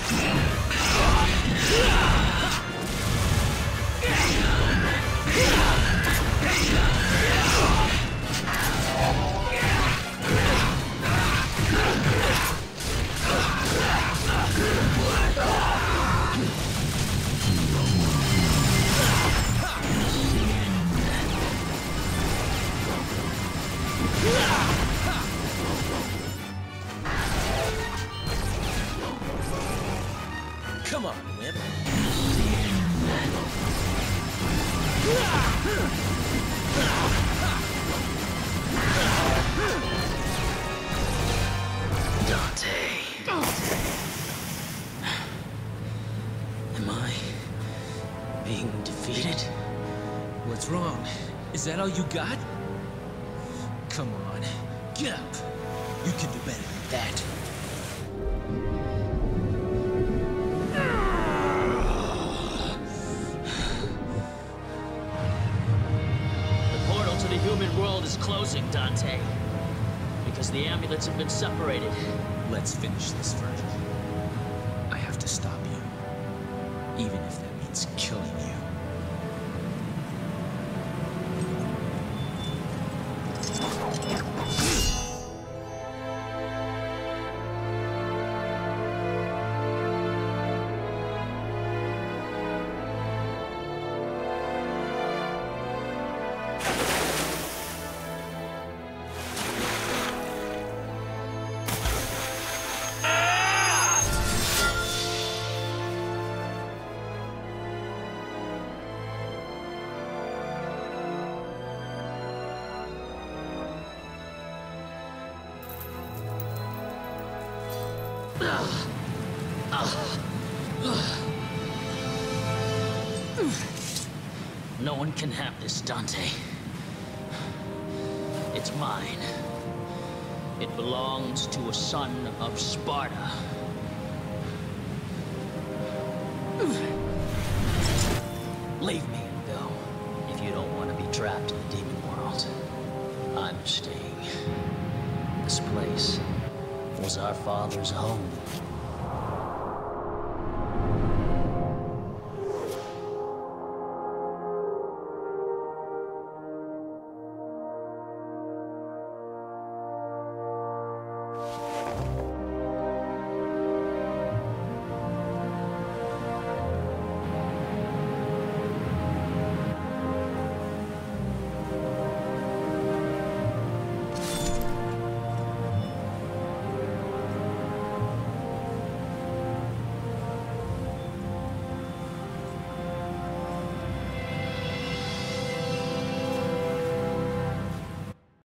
Come on, Whip. Dante. Am I being defeated? What's wrong? Is that all you got? Come on, get up. You can do better than that. The portal to the human world is closing, Dante. Because the amulets have been separated. Let's finish this, Virgil. I have to stop you. Even if that means killing you. No one can have this, Dante. It's mine. It belongs to a son of Sparta. Leave me and go, if you don't want to be trapped in the demon world. I'm staying. This place was our father's home.